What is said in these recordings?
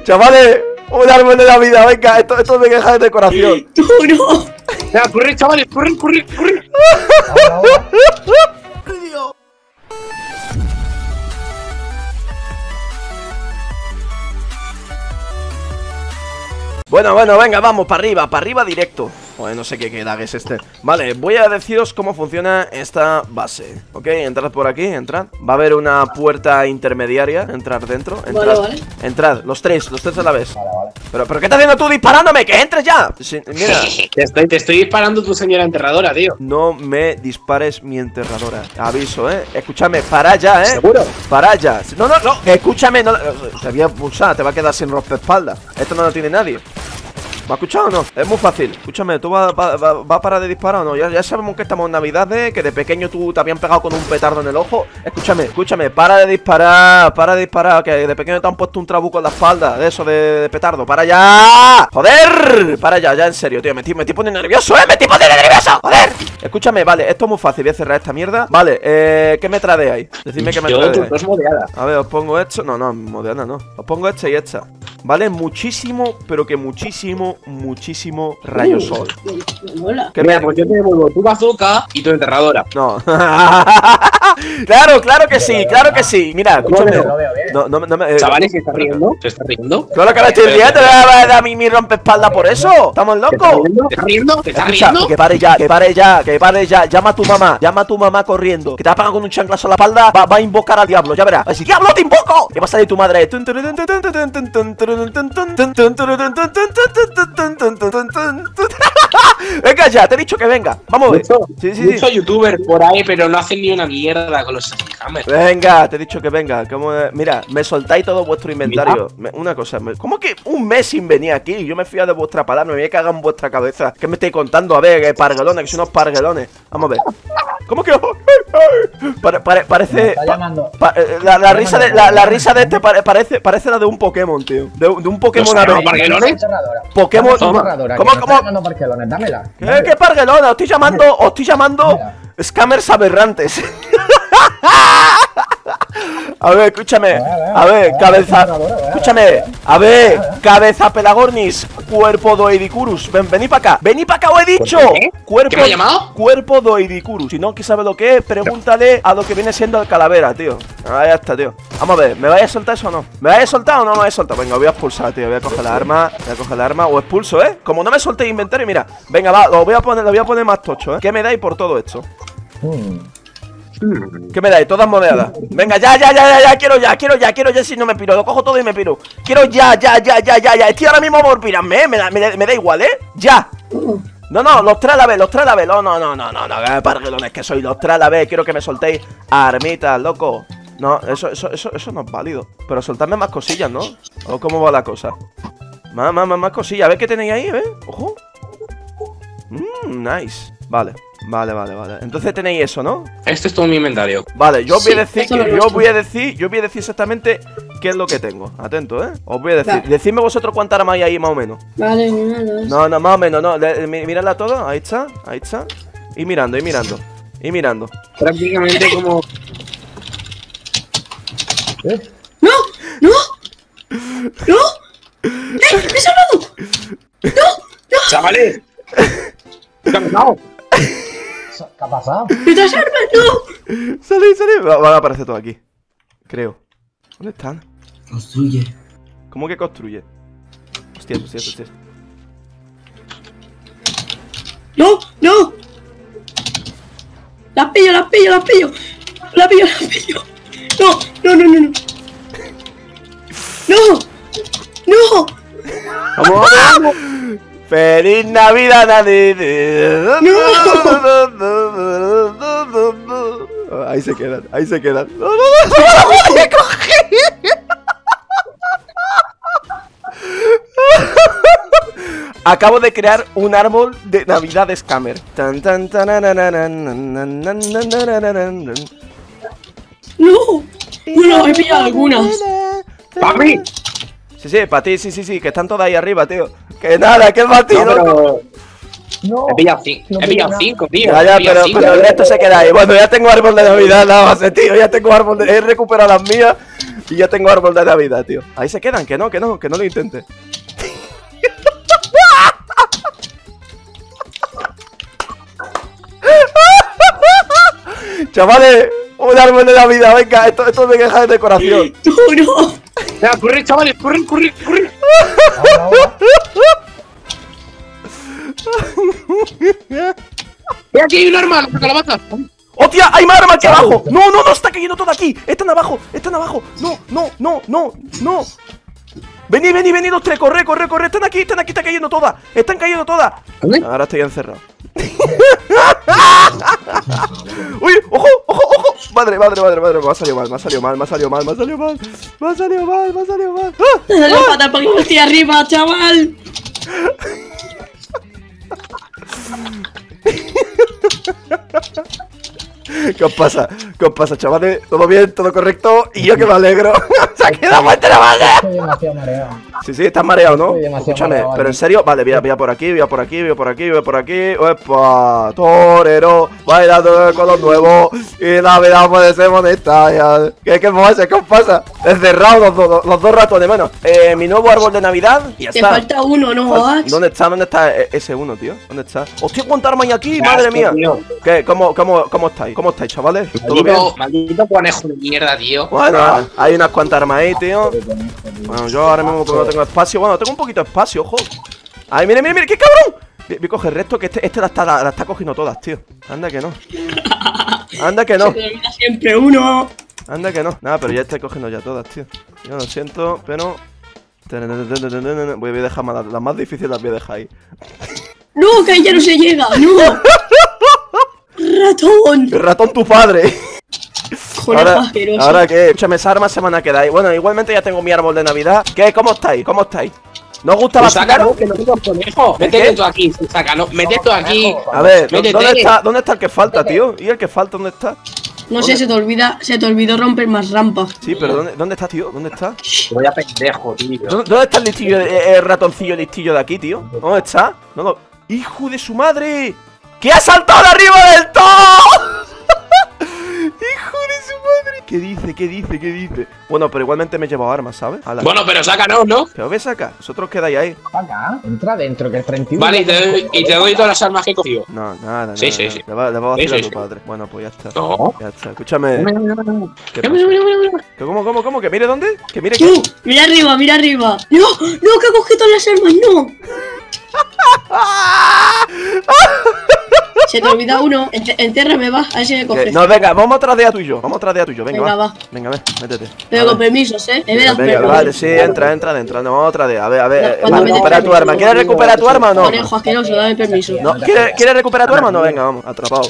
Chavales, un árbol de Navidad, venga, esto me queja de decoración. ¡Tú no! Venga, corre, chavales, corre. Bueno, venga, vamos, para arriba directo. Joder, no sé qué lag es este. Vale, voy a deciros cómo funciona esta base. Ok, entrad por aquí, entrad. Va a haber una puerta intermediaria. Entrar dentro, entrad. Vale. Entrad, los tres a la vez. Pero ¿qué estás haciendo tú disparándome? ¡Que entres ya! Sí, mira. Te estoy disparando tu señora enterradora, tío. No me dispares mi enterradora. Aviso, escúchame, para ya, ¿Seguro? Para ya. No, escúchame, no. Te voy a pulsar, te va a quedar sin rompeespaldas. Esto no lo tiene nadie. ¿Me has escuchado o no? Es muy fácil. Escúchame, ¿tú vas a parar de disparar o no? Ya sabemos que estamos en Navidades, que de pequeño tú te habían pegado con un petardo en el ojo. Escúchame, para de disparar, que de pequeño te han puesto un trabuco en la espalda, de eso de petardo. ¡Para ya! ¡Joder! Para ya en serio, tío, me estoy poniendo nervioso, me estoy poniendo nervioso, ¡joder! Escúchame, vale, esto es muy fácil, voy a cerrar esta mierda. Vale, ¿qué me tradeáis? Decidme que me tradeáis. A ver, os pongo esto, no, modeada no. Os pongo esta y esta. Vale, muchísimo, pero que muchísimo rayo sol. Mira, pues yo te devuelvo tu bazooka y tu enterradora. No. Claro que sí. Mira, escúchame. No me. Chavales, ¿se está riendo? ¿Se está riendo? Claro que me estoy riendo, te voy a dar a mí mi rompeespaldas por eso. ¿Estamos locos? ¿Te estás riendo? ¿Te estás Escucha, riendo? que pare ya. Llama a tu mamá corriendo. Que te va a pegar con un chanclazo en la espalda. Va a invocar al diablo, ya verás. Va a decir, ¡diablo, te invoco! ¿Qué va a salir tu madre? Venga ya, te he dicho que venga. Vamos a ver. Mucho youtuber por ahí, pero no hacen ni una mierda con los scammers. Venga, te he dicho que venga. Mira, me soltáis todo vuestro inventario. Una cosa, ¿cómo que un mes sin venir aquí? Yo me fío de vuestra palabra, me voy a cagar en vuestra cabeza. ¿Qué me estáis contando? A ver, parguelones, que son unos parguelones. Vamos a ver. ¿Cómo que? Parece. La risa de este parece la de un Pokémon, tío. De un Pokémon ¿Parguelones? Pokémon. ¿Cómo? Parguelones, dámela. ¿Qué parguelones? Os estoy llamando scammers aberrantes. A ver, escúchame. A ver, cabeza. Escúchame. A ver, cabeza Pelagornis. Cuerpo Doedicurus. Vení para acá, os he dicho. ¿Qué me ha llamado? Cuerpo Doedicurus. Si no sabe lo que es, pregúntale a lo que viene siendo el calavera, tío. Ahí está, tío. Vamos a ver, ¿me vais a soltar eso o no? ¿Me vais a soltar o no me vais a soltar? Venga, voy a expulsar, tío. Voy a coger la arma. O expulso, Como no me solté inventario, mira. Venga, va, lo voy a poner más tocho, ¿Qué me dais por todo esto? ¿Qué me dais? Todas monedas. Venga, ya, quiero ya, si no me piro. Lo cojo todo y me piro. Quiero ya. Estoy ahora mismo por pirarme, me da igual, Ya. No, los tres a la vez. No, parguelones que soy, los tres a la vez. Quiero que me soltéis armitas, loco. No, eso no es válido. Pero soltadme más cosillas, ¿no? ¿O cómo va la cosa? Más cosillas. A ver qué tenéis ahí, Ojo. Nice. Vale. Entonces tenéis eso, ¿no? Este es todo mi inventario. Vale, yo os voy a decir exactamente qué es lo que tengo. Atento, Os voy a decir. Vale. Decidme vosotros cuántas armas hay ahí más o menos. Vale, no, más o menos, no. Miradla todo, ahí está. Y mirando. Prácticamente como. ¡No! ¡Me he salvado! ¡No! ¡Chavales! ¿Qué ha pasado? ¿Qué ha pasado? ¡Otras armas, no! Salí. Van a aparecer todo aquí. Creo. ¿Dónde están? Construye. ¿Cómo que construye? Hostia. ¡No! ¡Las pillo! ¡No! ¡Vamos! ¡Feliz Navidad, nadie! Ahí se quedan. ¡No! ¡Me cogí! Acabo de crear un árbol de Navidad de scammer. ¡No! ¡No! He pillado algunas. ¡Para mí! Sí, para ti, sí, que están todas ahí arriba, tío. Que nada, que es batido. No. He pillado 5. He pillado 5, tío. Ya, He pillado pero cinco. el resto se queda ahí. Bueno, ya tengo árbol de Navidad, nada más, tío. Ya tengo árbol de... He recuperado las mías y ya tengo árbol de Navidad, tío. Ahí se quedan, que no lo intente. Chavales, un árbol de Navidad, venga, esto me queja de decoración. Tú no. Ya, corre, chavales, corre. Ahora, ahora. Ve, aquí hay un arma, la calabaza. ¡Hostia! ¡Hay más arma aquí abajo! ¡No! ¡Está cayendo todo aquí! ¡Están abajo! ¡No! Vení, los tres, corre. Están aquí, está cayendo todas. Están cayendo todas. ¿Dónde? Ahora estoy encerrado. ¡Uy! ¡Ojo! Madre, me ha salido mal. ¡Ah! Dale la pata para que me esté arriba, chaval. ¿Qué os pasa, chavales? ¿Todo bien? ¿Todo correcto? Y yo que me alegro. ¡Se ha quedado muerta la madre! Estoy demasiado mareado. Sí, estás mareado, ¿no? Estoy demasiado Escúchame, mareado, pero en aquí. serio, vale, voy a por aquí. ¡Epa! Torero, bailando con los nuevos. Y la vida puede ser bonita. ¿Qué os pasa? Encerrado los dos ratones, bueno. Mi nuevo árbol de Navidad. Y ya Te está. falta uno, ¿no, Ax? ¿Dónde está ese uno, tío? ¿Dónde está? ¡Hostia, cuánta arma hay aquí! Qué ¡Madre asco, mía! tío. ¿Qué? ¿Cómo estáis? chavales? ¿Todo bien? Maldito conejo de mierda, tío. Bueno, hay unas cuantas armas ahí, tío. Bueno, yo ahora mismo no tengo espacio. Bueno, tengo un poquito de espacio, ojo. Ay, mire, qué cabrón. Voy a coger resto, que este la está cogiendo todas, tío. Anda que no. Se te olvida siempre uno. Anda que no. Nada, pero ya estoy cogiendo ya todas, tío. Yo lo siento, pero... Voy a dejar las más difíciles, las voy a dejar ahí. No, que ahí ya no se llega, no. Ratón. ¡El ratón tu padre! Conejo asqueroso. Ahora que, escúchame, esas armas se van a quedar ahí. Bueno, igualmente ya tengo mi árbol de Navidad. ¿Qué? ¿Cómo estáis? ¿No os gusta Pues vacilar? sácalo, que no tengo conejo. ¿Qué? Métete tú aquí, sácalo. Métete tú aquí. A ver, Métete. ¿dónde está el que falta, tío? ¿Y el que falta dónde está? No sé, se te olvidó romper más rampas. Sí, pero ¿dónde está, tío? ¿Dónde está? Voy a pendejo, tío. ¿Dónde está el listillo, el ratoncillo listillo de aquí, tío? ¿Dónde está? ¡Hijo de su madre! ¡Que ha saltado de arriba del todo! ¡Hijo de su madre! ¿Qué dice? Bueno, pero igualmente me he llevado armas, ¿sabes? Bueno, pero sácanos, ¿no? ¿Qué os ves acá? Vosotros quedáis ahí. Acá, entra dentro, que el 31. Vale, y te doy todas las armas que he cogido. No, nada. Sí. Le va a vacilar Sí. a tu padre. Bueno, pues ya está. No. Ya está. Escúchame. ¿Qué pasa? Mira. ¿Cómo? ¿Que mire dónde? ¿Que mire Tú, qué? mira arriba. No, que ha cogido todas las armas, no. Se te olvida uno. Entiérrame, va. A ver si me coges. No, venga, vamos atrás de tú y yo. Venga, va. Venga, métete. Pero con permisos, Me das Venga, permiso. vale, sí, entra dentro. No, otra vez. A ver, cuando va, me recupera dejes- tu arma. ¿Quieres recuperar tu arma o no? Conejo asqueroso, dame permiso. No, ¿quieres recuperar tu arma o no? Venga, vamos, atrapado.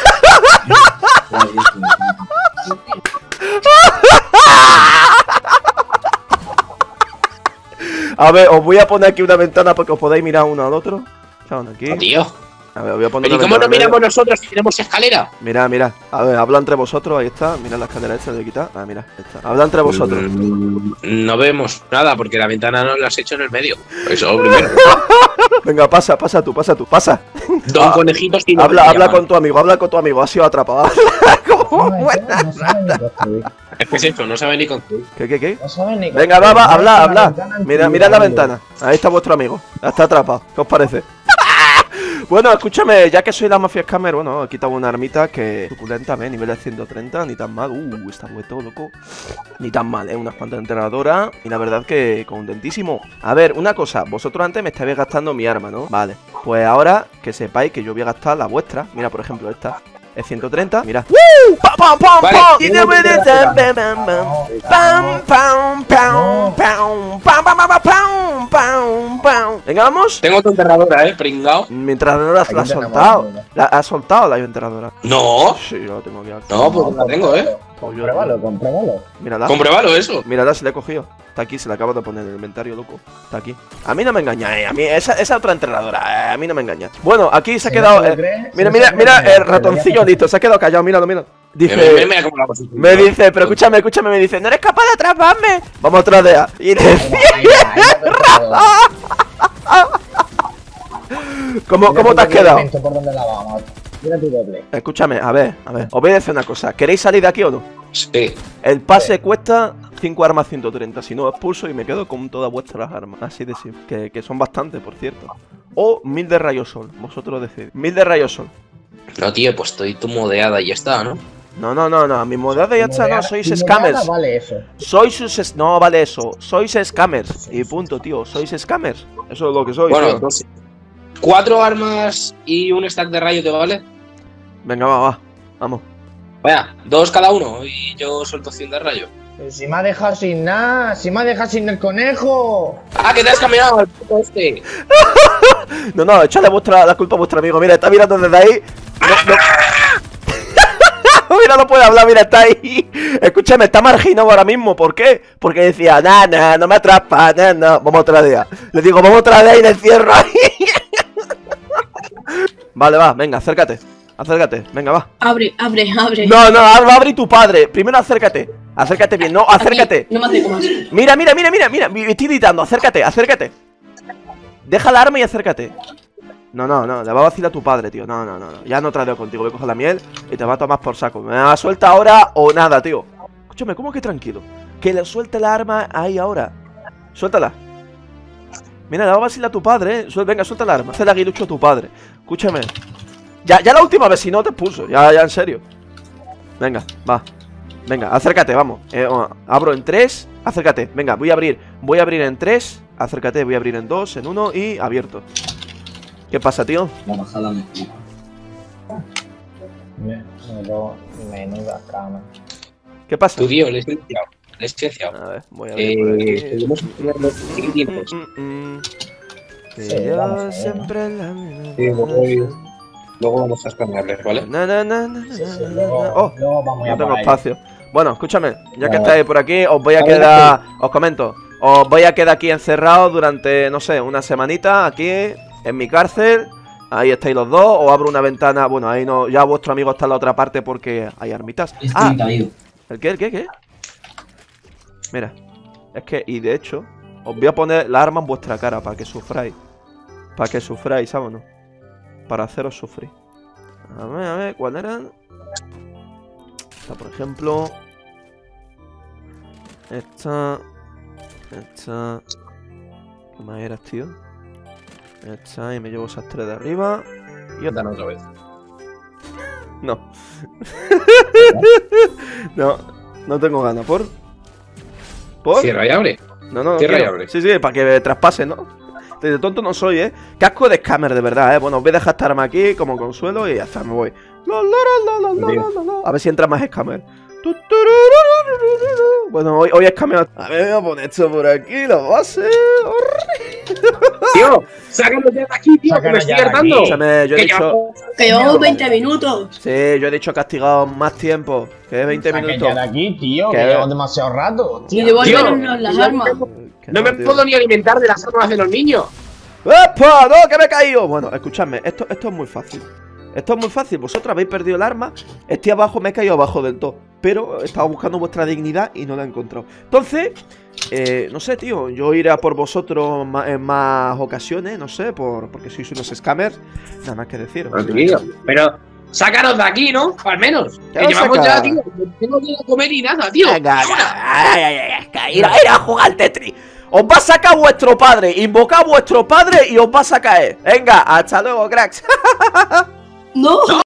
A ver, os voy a poner aquí una ventana para que os podáis mirar uno al otro. Estaban aquí. Tío. A ver, os voy a poner ¿Pero y una cómo nos ventana. miramos nosotros si tenemos escalera? Mira. A ver, habla entre vosotros, ahí está. Mira la escalera esta de quitar. Ah, mira, ahí está. Habla entre vosotros. No vemos nada porque la ventana no la has hecho en el medio. Eso primero. Venga, pasa tú. Pasa. Dos conejitos y Habla con tu amigo, ha sido atrapado. ¿Cómo? No saben ni construir. Es que es eso, no sabe ni construir. ¿Qué? No saben ni Venga, construir. habla. La ventana Mira la ventana. Ahí está vuestro amigo. Está atrapado. ¿Qué os parece? Bueno, escúchame, ya que soy la Mafia Scammer, bueno, he quitado una armita que suculenta, nivel de 130, ni tan mal. Está vuelto loco. Ni tan mal, unas cuantas enterradoras. Y la verdad que contentísimo. A ver, una cosa, vosotros antes me estabais gastando mi arma, ¿no? Vale, pues ahora que sepáis que yo voy a gastar la vuestra. Mira, por ejemplo, esta. Es 130, mira. ¡Woo! ¡Pam, pam, pam, Vale. pam! Y te puedes hacer pam, pam, pam. Venga, vamos. Tengo tu enterradora, pringao. Mientras no la Aquí has tenemos soltado. una. ¿La has soltado la enterradora? No. Sí, yo la tengo aquí. No, pues no la tengo, Compruébalo. Mírala. Compruébalo eso. Mírala, se la he cogido. Está aquí, se la acabo de poner en el inventario, loco. Está aquí. A mí no me engaña, A mí, esa otra enterradora, a mí no me engaña. Bueno, aquí se ha Si quedado. no te lo crees, Mira, si no te lo crees, el ratoncillo listo. Se ha quedado callado, míralo. Dice. Mira cómo la posición. Me dice, pero escúchame, me dice, no eres capaz de atraparme. Vamos otra vez. Y dice, ¿Cómo te has quedado? ¿Por dónde la vamos? Mira tu doble. Escúchame, a ver. Os voy a decir una cosa. ¿Queréis salir de aquí o no? Sí. El pase cuesta 5 armas 130. Si no, expulso y me quedo con todas vuestras armas. Así de simple. Que son bastantes, por cierto. O 1000 de rayo sol. Vosotros decidís. 1000 de rayo sol. No, tío, pues estoy tu modeada y ya está, ¿no? No. Mi modeada ya está. No, sois scammers. Vale eso. No vale eso. Sois scammers. Y punto, tío. Sois scammers. Eso es lo que sois. Bueno, tío. entonces, 4 armas y un stack de rayo, ¿te vale? Venga, va. Vamos. Vaya, 2 cada uno y yo suelto 100 de rayo. Pero si me ha dejado sin nada. Si me ha dejado sin el conejo. ¡Ah, que te has cambiado al puto este! No, echadle la culpa a vuestro amigo. Mira, está mirando desde ahí. Mira, no puede hablar, mira, está ahí. Escúchame, está marginado ahora mismo. ¿Por qué? Porque decía, no me atrapa, no. Vamos otra día. Le digo, vamos otra día y le encierro ahí. Vale, va, venga, acércate. Venga, va. Abre. No, abre tu padre. Primero acércate. Acércate bien, no, acércate. Aquí, no me acerco más. Mira. Me estoy gritando, acércate. Deja la arma y acércate. No, le va a vacilar a tu padre, tío. No. Ya no tradeo contigo. Voy a coger la miel y te va a tomar por saco. Me la suelta ahora o nada, tío. Escúchame, ¿cómo que tranquilo? Que le suelte la arma ahí ahora. Suéltala. Mira, le va a vacilar a tu padre, ¿eh? Venga, suelta la arma. Hace el aguilucho a tu padre. Escúchame. Ya la última vez, si no te expulso. Ya en serio. Venga, va. Venga, acércate, vamos. Abro en 3. Acércate. Venga, voy a abrir en 3. Acércate, voy a abrir en 2, en 1 y abierto. ¿Qué pasa, tío? La bajada me explica. Menuda cama. ¿Qué pasa? Tu tío, le he silenciado. A ver, voy a abrir por aquí. Seguimos estudiando los tiempos. Que Sí, yo vamos a ver. siempre la Sí, luego vamos a escanearles, ¿vale? Oh, Luego vamos a no tengo por ahí. espacio. Bueno, escúchame, ya que Vale. estáis por aquí, os voy a quedar, os comento, os voy a quedar aquí encerrados durante, no sé, una semanita aquí en mi cárcel. Ahí estáis los dos, os abro una ventana, bueno, ahí no, ya vuestro amigo está en la otra parte porque hay armitas. Estoy caído. ¿El qué? Mira, es que, y de hecho, os voy a poner la arma en vuestra cara para que sufráis. ¿Sabes o no? Para haceros sufrir. A ver, ¿cuál eran? Esta, por ejemplo. Esta. ¿Qué más eras, tío? Esta, y me llevo esas 3 de arriba. Y otra. Dan otra vez. No. No tengo ganas. ¿Por? Cierra y abre. No Cierra y quiero. abre. Sí, para que traspase, ¿no? De tonto no soy, ¿eh? Casco de scammer, de verdad, ¿eh? Bueno, os voy a dejar esta arma aquí como consuelo y ya está, me voy. A ver si entra más scammer. Bueno, hoy scammer. A ver, voy a poner esto por aquí, la base. Tío, sácanos de aquí, tío, que Sácanos me estoy ya de aquí. hartando. Escúchame, yo he Que dicho. ya- Que llevamos 20 minutos. Sí, yo he dicho castigado más tiempo. Que 20 Saca minutos. ya de aquí, tío, ¿Qué? que llevamos demasiado rato. Y Tío. devuélvenos las armas. Que No me tío. puedo ni alimentar de las armas de los niños. ¡Epa! ¡No, que me he caído! Bueno, escuchadme, esto es muy fácil. Esto es muy fácil, vosotros habéis perdido el arma. Estoy abajo, me he caído abajo del todo. Pero estaba buscando vuestra dignidad y no la he encontrado. Entonces, no sé, tío. Yo iré a por vosotros en más ocasiones, no sé, porque sois unos scammers. Nada más que deciros. Pero sácanos de aquí, ¿no? Al menos. ¿Qué Que vas a llevamos sacar? ya, tío. No tengo ni a comer ni nada, tío. Venga, ir a jugar al Tetris. Os va a sacar vuestro padre. Invocad a vuestro padre y os va a caer. Venga, hasta luego, cracks. No.